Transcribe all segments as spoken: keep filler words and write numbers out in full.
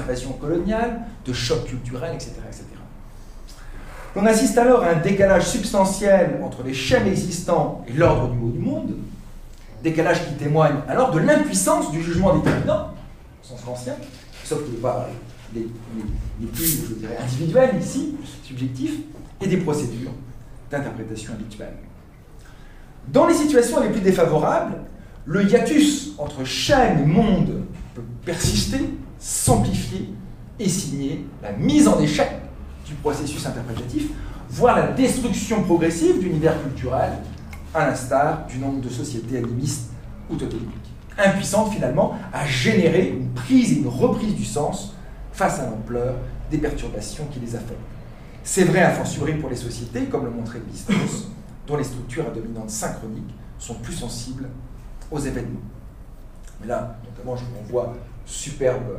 invasions coloniales, de chocs culturels, et cetera, et cetera. On assiste alors à un décalage substantiel entre les schèmes existants et l'ordre du mot du monde, décalage qui témoigne alors de l'impuissance du jugement déterminant, au sens ancien, sauf qu'il n'est pas les, les, les plus, je dirais, individuels ici, subjectifs, et des procédures d'interprétation habituelles. Dans les situations les plus défavorables, le hiatus entre schème et monde peut persister, s'amplifier et signer la mise en échec du processus interprétatif, voire la destruction progressive d'univers culturels, à l'instar du nombre de sociétés animistes ou totémiques, impuissantes finalement à générer une prise et une reprise du sens face à l'ampleur des perturbations qui les affectent. C'est vrai a fortiori pour les sociétés, comme le montrait Lévi-Strauss, dont les structures à dominante synchronique sont plus sensibles aux événements. Mais là, notamment, je vous renvoie superbe,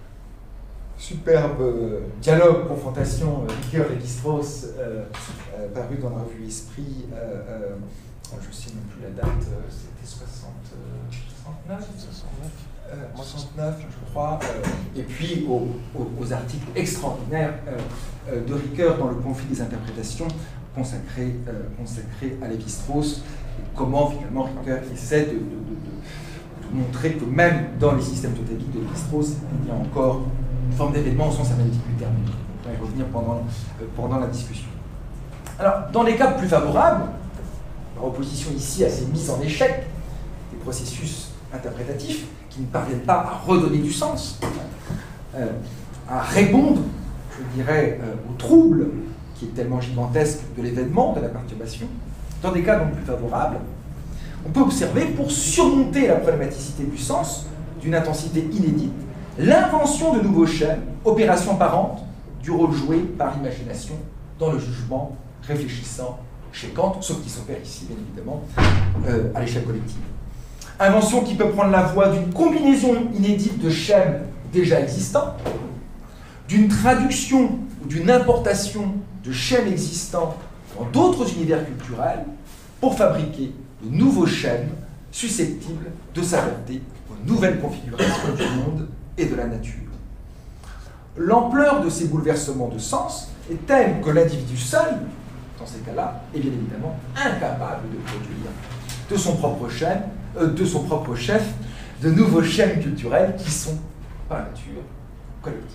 superbe dialogue, confrontation, Ricoeur et Lévi-Strauss, euh, euh, paru dans la revue Esprit, euh, euh, je ne sais même plus la date, euh, c'était soixante-neuf, euh, soixante-neuf, je crois, euh, et puis aux, aux, aux articles extraordinaires euh, euh, de Ricoeur dans le conflit des interprétations consacré, euh, consacré à Lévi-Strauss, et comment finalement Ricoeur essaie de, de, de, de, de montrer que même dans les systèmes totémiques de Lévi-Strauss, il y a encore une forme d'événement au sens analytique du terme. On va y revenir pendant, euh, pendant la discussion. Alors, dans les cas plus favorables, par opposition ici à ces mises en échec des processus interprétatifs qui ne parviennent pas à redonner du sens, euh, à répondre, je dirais, euh, au trouble qui est tellement gigantesque de l'événement, de la perturbation, dans des cas donc plus favorables, on peut observer, pour surmonter la problématicité du sens, d'une intensité inédite, l'invention de nouveaux schèmes, opération parente du rôle joué par l'imagination dans le jugement réfléchissant chez Kant, sauf qui s'opère ici, bien évidemment, euh, à l'échelle collective. Invention qui peut prendre la voie d'une combinaison inédite de schèmes déjà existants, d'une traduction ou d'une importation de schèmes existants dans d'autres univers culturels pour fabriquer de nouveaux schèmes susceptibles de s'adapter aux nouvelles configurations du monde et de la nature. L'ampleur de ces bouleversements de sens est telle que l'individu seul, dans ces cas-là, est bien évidemment incapable de produire de son propre schème, euh, de son propre chef, de nouveaux schèmes culturels qui sont, par nature, collectifs.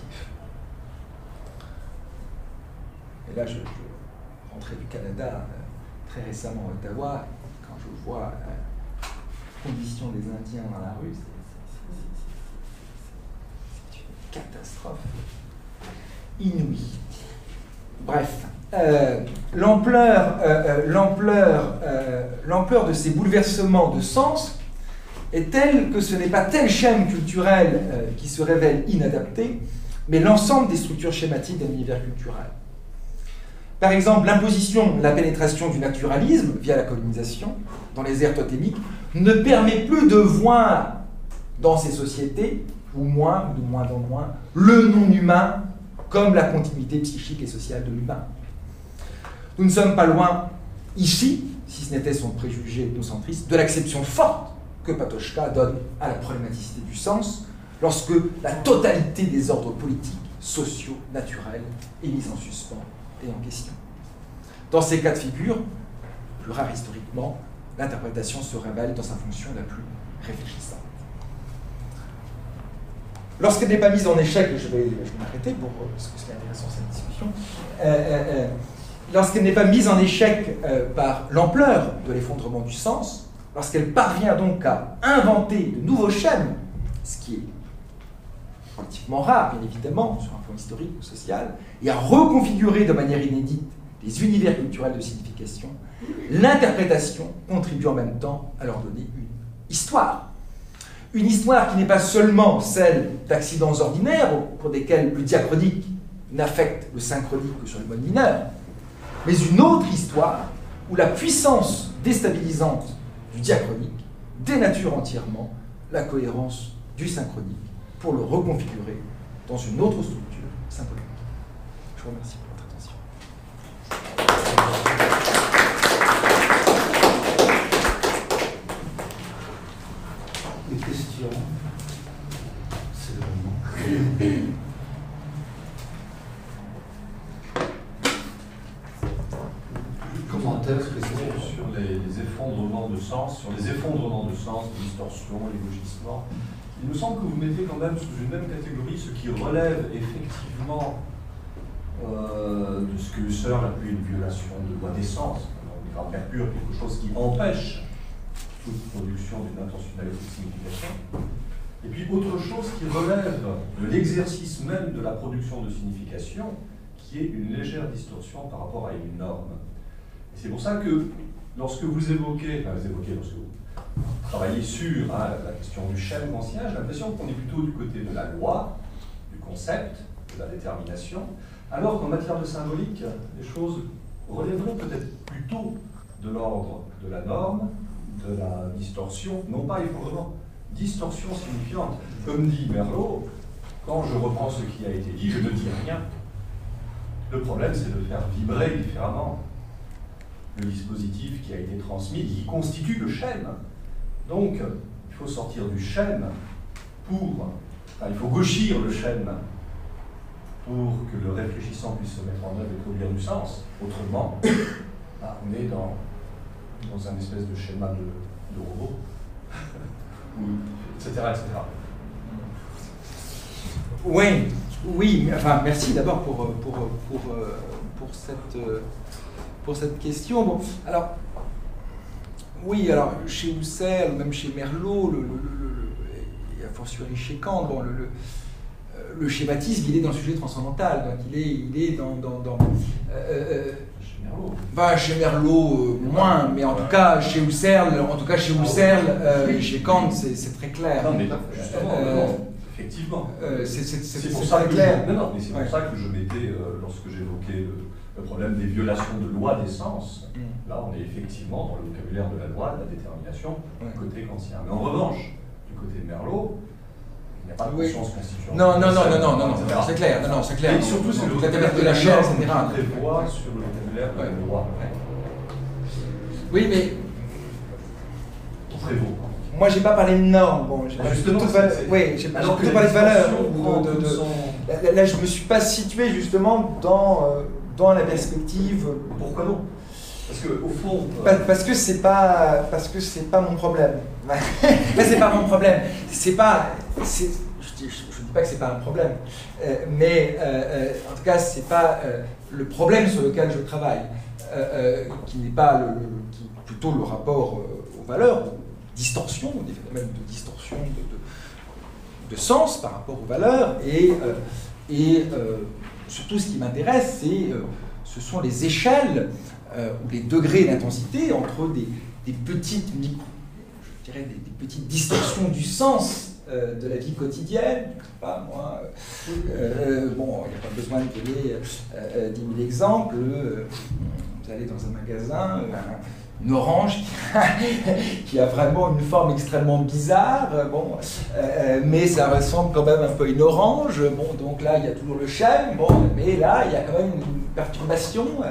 Et là, je, je rentrais du Canada euh, très récemment à Ottawa, quand je vois la euh, condition des Indiens dans la rue, c'est une catastrophe inouïe. Bref, euh, l'ampleur euh, euh, l'ampleur, euh, l'ampleur de ces bouleversements de sens est telle que ce n'est pas tel schème culturel euh, qui se révèle inadapté, mais l'ensemble des structures schématiques d'un univers culturel. Par exemple, l'imposition, la pénétration du naturalisme via la colonisation dans les aires totémiques ne permet plus de voir dans ces sociétés, ou moins, ou de moins en moins, le non-humain comme la continuité psychique et sociale de l'humain. Nous ne sommes pas loin, ici, si ce n'était son préjugé ethnocentriste, de l'acception forte que Patočka donne à la problématicité du sens lorsque la totalité des ordres politiques, sociaux, naturels est mise en suspens et en question. Dans ces cas de figure, plus rare historiquement, l'interprétation se révèle dans sa fonction la plus réfléchissante. Lorsqu'elle n'est pas mise en échec, et je vais, je vais m'arrêter pour parce que ce qui est intéressant c'est cette discussion, euh, euh, lorsqu'elle n'est pas mise en échec euh, par l'ampleur de l'effondrement du sens, lorsqu'elle parvient donc à inventer de nouveaux schèmes, ce qui est relativement rare, bien évidemment, sur un plan historique ou social, et à reconfigurer de manière inédite les univers culturels de signification, l'interprétation contribue en même temps à leur donner une histoire. Une histoire qui n'est pas seulement celle d'accidents ordinaires, pour desquels le diachronique n'affecte le synchronique que sur le mode mineur, mais une autre histoire où la puissance déstabilisante du diachronique dénature entièrement la cohérence du synchronique pour le reconfigurer dans une autre structure synchronique. Je vous remercie pour votre attention. Des questions? C'est le moment. de sens, sur les effondrements de sens, les distorsions, les logissements. Il me semble que vous mettez quand même sous une même catégorie ce qui relève effectivement euh, de ce que Husserl appelait une violation de loi d'essence, on dira bien pur, quelque chose qui empêche toute production d'une intentionnalité de signification. Et puis autre chose qui relève de l'exercice même de la production de signification, qui est une légère distorsion par rapport à une norme. Et c'est pour ça que lorsque vous évoquez, enfin vous évoquez, lorsque vous travaillez sur hein, la question du schème kantien, j'ai l'impression qu'on est plutôt du côté de la loi, du concept, de la détermination, alors qu'en matière de symbolique, les choses relèveront peut-être plutôt de l'ordre de la norme, de la distorsion, non pas effondrement, distorsion signifiante. Comme dit Merleau, quand je reprends ce qui a été dit, je ne dis rien. Le problème, c'est de faire vibrer différemment le dispositif qui a été transmis, qui constitue le schème. Donc, il faut sortir du schème pour... Enfin, il faut gauchir le schème pour que le réfléchissant puisse se mettre en œuvre et produire du sens. Autrement, bah, on est dans, dans un espèce de schéma de, de robot, et cetera, et cetera. Oui, oui, enfin, merci d'abord pour, pour, pour, pour, cette, pour cette question. Bon, alors, oui, alors, chez Husserl, même chez Merleau, le, le, le, et a fortiori chez Kant, bon, le, le, le schématisme, il est dans le sujet transcendantal, donc il est, il est dans... dans, dans euh, chez Merleau. Bah, chez Merleau, euh, moins, mais en tout cas, chez Husserl, en tout cas, chez Husserl euh, et chez Kant, c'est très clair. Non, mais justement, euh, non. Effectivement. Euh, c'est pour ça que clair. Je, non, non, mais c'est pour ouais. ça que je mettais, euh, lorsque j'évoquais le, le problème des violations de loi d'essence, mm. là on est effectivement dans le vocabulaire de la loi, de la détermination, ouais. du côté kantien. Mais en revanche, du côté de Merleau, il n'y a pas de conscience oui. constituante. Non, non, non, non, non, non, non, c'est clair, non, non, c'est clair. Et surtout, c'est le vocabulaire de la chair, et cetera. Qui prévoit sur le vocabulaire de ouais. la loi. Ouais. Oui, mais... Qui prévaut. Moi, j'ai pas parlé de normes. Bon, j'ai justement, plutôt, oui, j'ai plutôt parlé de valeurs. De, de, de, son... là, là, je me suis pas situé justement dans euh, dans la perspective. Pourquoi non? Parce que au fond. Euh... Parce, parce que c'est pas parce que c'est pas mon problème. Là, c'est pas mon problème. C'est pas. Je dis, je dis pas que c'est pas un problème, euh, mais euh, en tout cas, c'est pas euh, le problème sur lequel je travaille, euh, euh, qui n'est pas le, le qui plutôt le rapport euh, aux valeurs. Distorsion, des phénomènes de distorsion de, de, de sens par rapport aux valeurs, et, euh, et euh, surtout ce qui m'intéresse, c'est, euh, ce sont les échelles euh, ou les degrés d'intensité entre des, des petites micro, je dirais des, des petites distorsions du sens euh, de la vie quotidienne. Je sais pas moi, euh, bon, il n'y a pas besoin de donner euh, dix mille exemples. Euh, vous allez dans un magasin. Euh, une orange qui a, qui a vraiment une forme extrêmement bizarre, bon, euh, mais ça ressemble quand même un peu à une orange. Bon, donc là, il y a toujours le schème, bon, mais là, il y a quand même une perturbation, euh,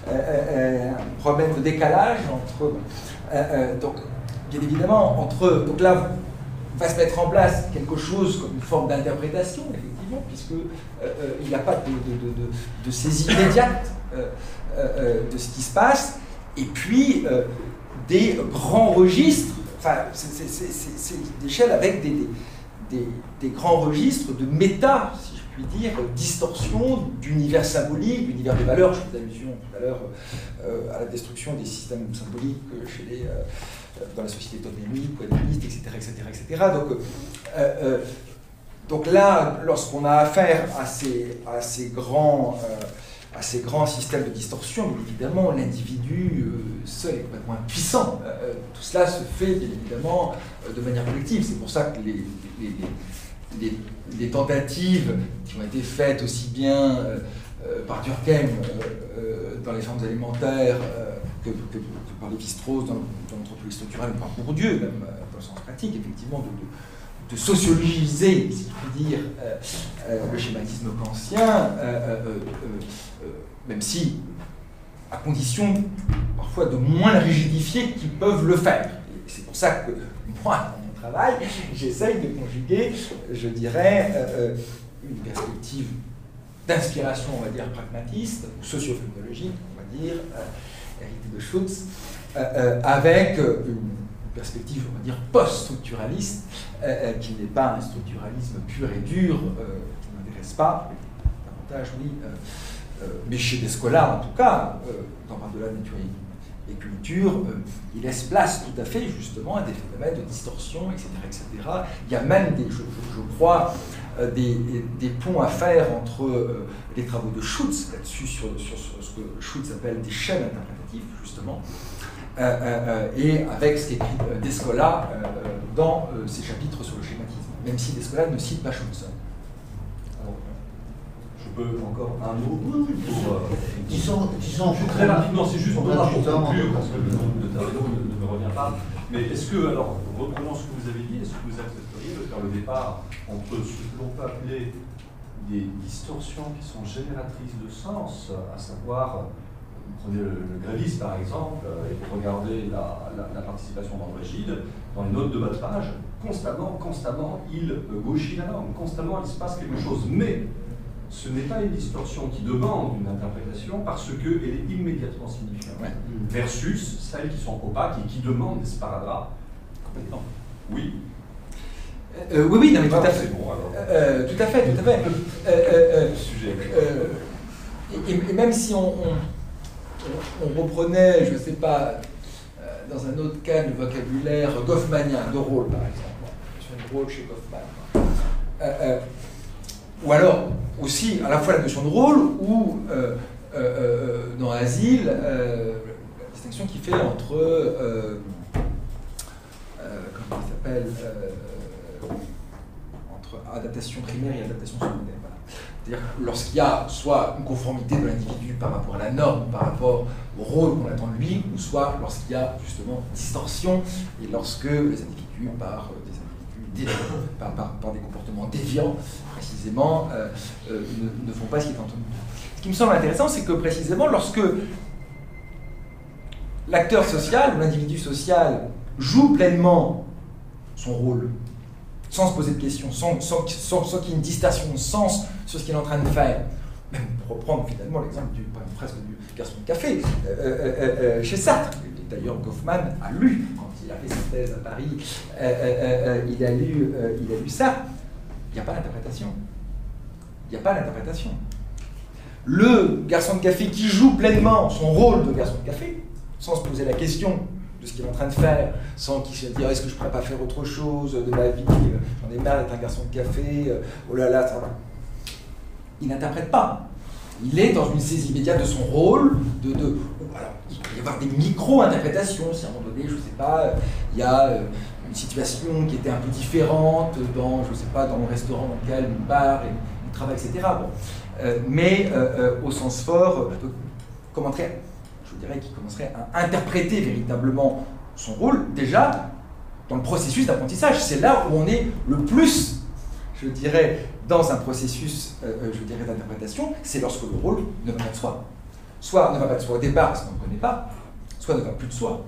euh, un problème de décalage entre... Euh, euh, donc, bien évidemment, entre... Donc là, va se mettre en place quelque chose comme une forme d'interprétation, effectivement, puisque euh, euh, il n'y a pas de, de, de, de, de saisie immédiate euh, euh, de ce qui se passe. Et puis, euh, des grands registres, enfin, c'est des échelles avec des, des, des, des grands registres de méta, si je puis dire, distorsion d'univers symbolique, d'univers des valeurs. Je fais allusion tout à l'heure euh, à la destruction des systèmes symboliques chez les, euh, dans la société totémique, quadrilliste, et cetera, et cetera, et cetera. Donc, euh, euh, donc là, lorsqu'on a affaire à ces, à ces grands... Euh, à ces grands systèmes de distorsion, mais évidemment, l'individu euh, seul est complètement impuissant. Euh, tout cela se fait, bien évidemment, euh, de manière collective. C'est pour ça que les, les, les, les tentatives qui ont été faites aussi bien euh, euh, par Durkheim euh, euh, dans les formes alimentaires euh, que, que, que par Lévi-Strauss dans, dans l'anthropologie structurelle, ou par Bourdieu, même euh, dans le sens pratique, effectivement, de, de, de sociologiser, si je puis dire, euh, euh, le schématisme kantien, euh, euh, euh, euh, même si, à condition parfois de moins le rigidifier qu'ils peuvent le faire. C'est pour ça que moi, dans mon travail, j'essaye de conjuguer, je dirais, euh, une perspective d'inspiration, on va dire, pragmatiste, ou socio-phénoménologique, on va dire, euh, héritée de Schutz, euh, avec une perspective, on va dire, post-structuraliste, euh, qui n'est pas un structuralisme pur et dur, euh, qui ne m'intéresse pas, davantage, oui, euh, euh, mais chez Descola, en tout cas, euh, dans Par-delà nature et culture, euh, il laisse place tout à fait, justement, à des phénomènes de distorsion, et cetera, et cetera. Il y a même, des, je, je, je crois, euh, des, des ponts à faire entre euh, les travaux de Schutz, là-dessus, sur, sur, sur ce que Schutz appelle des chaînes interprétatives, justement, Euh, euh, et avec ce qu'écrit euh, Descola euh, dans euh, ses chapitres sur le schématisme, même si Descola ne cite pas Schutz. Alors, je peux encore un mot pour, euh, disons, disons très rapidement, c'est juste pour conclure, parce que le nombre de tableaux ne, ne me revient pas. Mais est-ce que, alors, reprenons ce que vous avez dit, est-ce que vous accepteriez de faire le départ entre ce que l'on peut appeler des distorsions qui sont génératrices de sens, à savoir, vous prenez le, le Grévis par exemple, et vous regardez la, la, la participation d'André Gide, dans les notes de bas de page, constamment, constamment, il gauchit la norme, constamment il se passe quelque chose. Mais ce n'est pas une distorsion qui demande une interprétation parce qu'elle est immédiatement signifiante, ouais. Versus celles qui sont opaques et qui demandent des sparadraps. Complètement. Oui. Euh, oui, oui, non, mais tout ah, à fait. Bon, alors. Euh, tout à fait, tout à fait. Euh, euh, euh, sujet. Euh, et, et même si on, on, on reprenait, je ne sais pas, euh, dans un autre cas, le vocabulaire goffmanien, de rôle par exemple, sur une rôle chez Goffman. Euh, euh, ou alors, aussi, à la fois la notion de rôle, ou euh, euh, euh, dans Asile, euh, la distinction qu'il fait entre, euh, euh, comment il s'appelle, euh, entre adaptation primaire et adaptation secondaire. Voilà. C'est-à-dire lorsqu'il y a soit une conformité de l'individu par rapport à la norme, par rapport au rôle qu'on attend de lui, ou soit lorsqu'il y a justement distorsion, et lorsque les individus, par des, individus déviants, par, par, par des comportements déviants, précisément, euh, euh, ne, ne font pas ce qui est entendu. Ce qui me semble intéressant, c'est que précisément lorsque l'acteur social ou l'individu social joue pleinement son rôle, sans se poser de questions, sans, sans, sans, sans qu'il y ait une distorsion de sens sur ce qu'il est en train de faire. Même pour reprendre finalement l'exemple du presque du garçon de café, euh, euh, euh, chez Sartre. D'ailleurs, Goffman a lu, quand il a fait sa thèse à Paris, euh, euh, euh, il, a lu, euh, il a lu ça. Il n'y a pas d'interprétation. Il n'y a pas d'interprétation. Le garçon de café qui joue pleinement son rôle de garçon de café, sans se poser la question de ce qu'il est en train de faire, sans qu'il se dise est-ce que je ne pourrais pas faire autre chose de ma vie, j'en ai marre d'être un garçon de café, oh là là, ça va. Il n'interprète pas. Il est dans une saisie immédiate de son rôle, de, de alors, il peut y avoir des micro-interprétations, si à un moment donné, je ne sais pas, il y a une situation qui était un peu différente dans, je ne sais pas, dans le restaurant dans lequel il part, et il travaille, et cetera. Bon. Euh, mais euh, euh, au sens fort, euh, commenterait, je dirais qu'il commencerait à interpréter véritablement son rôle, déjà, dans le processus d'apprentissage. C'est là où on est le plus, je dirais, dans un processus, euh, je dirais, d'interprétation, c'est lorsque le rôle ne va pas de soi. Soit ne va pas de soi au départ parce qu'on ne connaît pas, soit ne va plus de soi.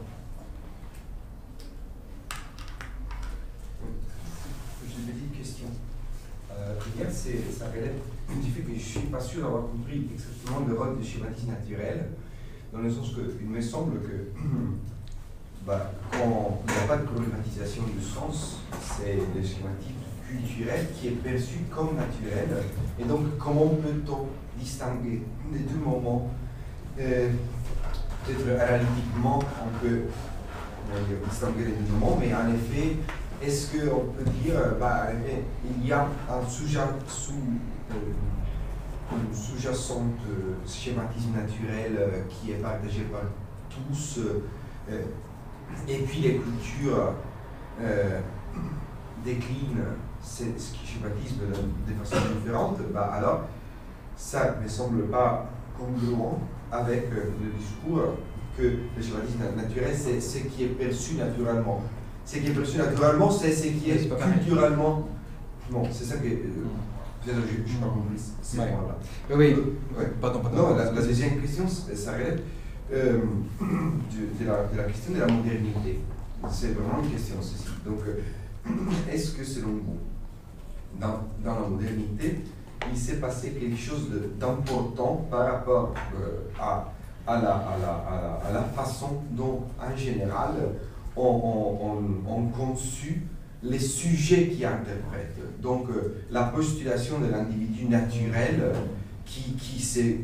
J'ai une petite question. Euh, ça relève du fait que je ne suis pas sûr d'avoir compris exactement le rôle du schématisme naturel, dans le sens qu'il me semble que bah, quand il n'y a pas de problématisation du sens, c'est le schématisme culturel qui est perçu comme naturel. Et donc, comment peut-on distinguer les deux moments? euh, Peut-être analytiquement, on peut euh, distinguer les deux moments, mais en effet, est-ce qu'on peut dire bah, il y a un sous, sous, euh, une sous-jacente euh, schématisme naturel euh, qui est partagé par tous, euh, et puis les cultures euh, déclinent ce schématisme de, de façon différente, bah alors ça ne me semble pas congruent avec euh, le discours que le schématisme naturel, c'est ce qui est perçu naturellement. Ce qui est perçu naturellement, c'est ce qui est culturellement. Non, c'est ça que. Euh, Peut-être que je n'ai pas compris ces ouais. points-là. Oui, euh, ouais. pardon, pardon. Non, la, la deuxième question, ça relève euh, de, de, la, de la question de la modernité. C'est vraiment une question, ceci. Donc, euh, est-ce que selon vous, dans, dans la modernité, il s'est passé quelque chose d'important par rapport euh, à à la, à la, à la, à la façon dont, en général, on, on, on, on conçut les sujets qui interprètent. Donc, euh, la postulation de l'individu naturel euh, qui, qui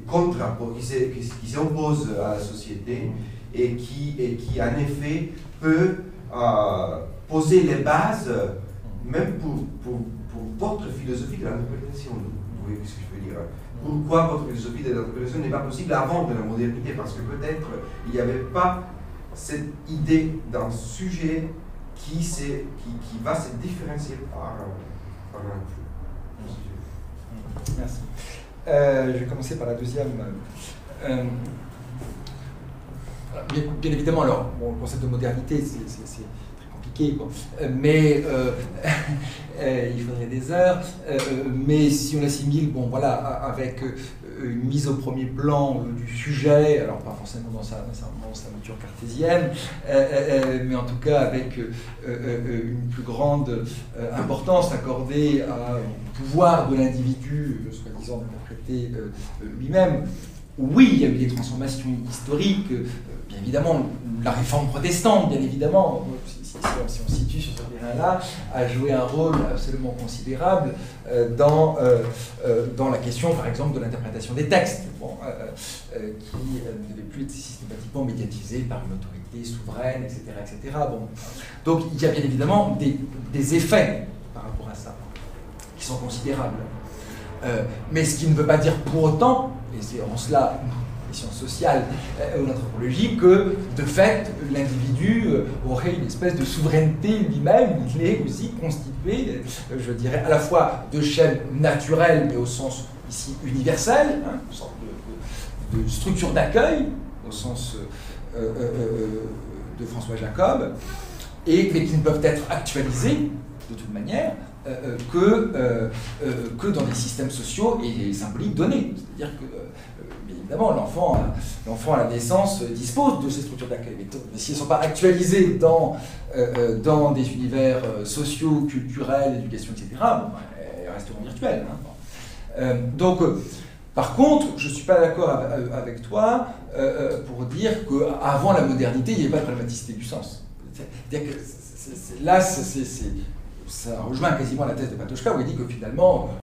s'oppose à la société et qui, et qui en effet, peut euh, poser les bases, même pour, pour, pour votre philosophie de l'interprétation. Vous voyez ce que je veux dire? Pourquoi votre philosophie de l'interprétation n'est pas possible avant de la modernité? Parce que peut-être il n'y avait pas cette idée d'un sujet qui, qui, qui va se différencier par, par un flux. Merci. Euh, je vais commencer par la deuxième. Euh, bien, bien évidemment, alors, bon, le concept de modernité, c'est très compliqué, quoi. Mais euh, euh, il faudrait des heures. Euh, mais si on assimile, bon, voilà, avec euh, une mise au premier plan euh, du sujet, alors pas forcément dans sa, dans sa, dans sa nature cartésienne, euh, euh, mais en tout cas avec euh, euh, une plus grande euh, importance accordée à, au pouvoir de l'individu, euh, soi-disant d'interpréter euh, lui-même. Oui, il y a eu des transformations historiques, euh, bien évidemment, la réforme protestante, bien évidemment, si, si, si on se situe sur ce terrain-là, a joué un rôle absolument considérable euh, dans, euh, euh, dans la question, par exemple, de l'interprétation des textes, bon, euh, euh, qui euh, ne devait plus être systématiquement médiatisée par une autorité souveraine, et cetera, et cetera. Bon. Donc il y a bien évidemment des, des effets par rapport à ça, qui sont considérables. Euh, mais ce qui ne veut pas dire pour autant, et c'est en cela les sciences sociales euh, ou l'anthropologie, que de fait l'individu euh, aurait une espèce de souveraineté lui-même. Il est aussi constitué, euh, je dirais, à la fois de chaînes naturelles, mais au sens ici universel, hein, une sorte de, de, de structure d'accueil, au sens euh, euh, euh, de François Jacob, et, mais qui ne peuvent être actualisées de toute manière Euh, que, euh, euh, que dans des systèmes sociaux et symboliques donnés. C'est-à-dire que, euh, bien évidemment, l'enfant l'enfant à la naissance dispose de ces structures d'accueil. Mais, mais si elles ne sont pas actualisées dans, euh, dans des univers sociaux, culturels, éducation, et cetera, bon, elles resteront virtuelles. Hein. Euh, donc, euh, par contre, je ne suis pas d'accord avec, avec toi euh, pour dire qu'avant la modernité, il n'y avait pas de problématicité du sens. C'est-à-dire que c'est, c'est, là, c'est... ça rejoint quasiment la thèse de Patočka où il dit que finalement